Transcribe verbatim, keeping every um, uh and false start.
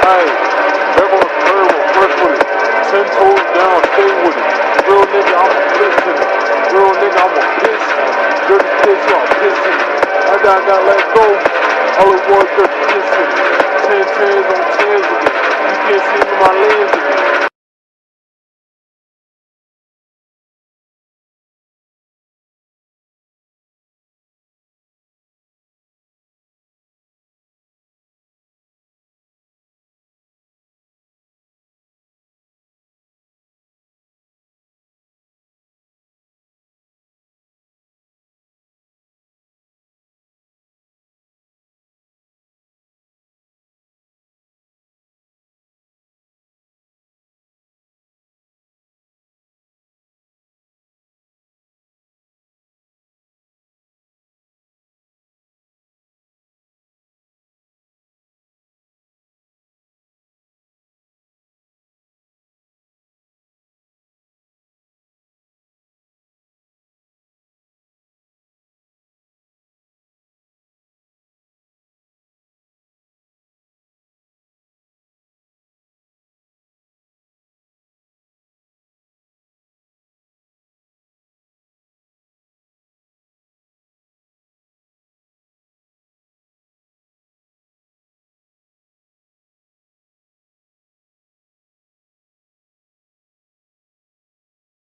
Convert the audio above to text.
Hey, back on the curb, I'm fresh with it. Ten toes down, stay with it. Real nigga, I'm a pissin'. Real nigga, I'm a pissin'. Dirty piss, y'all pissin'. I got, got let go. All it was dirty pissin'. Ten tens on tens again. You can't see me in my lens again.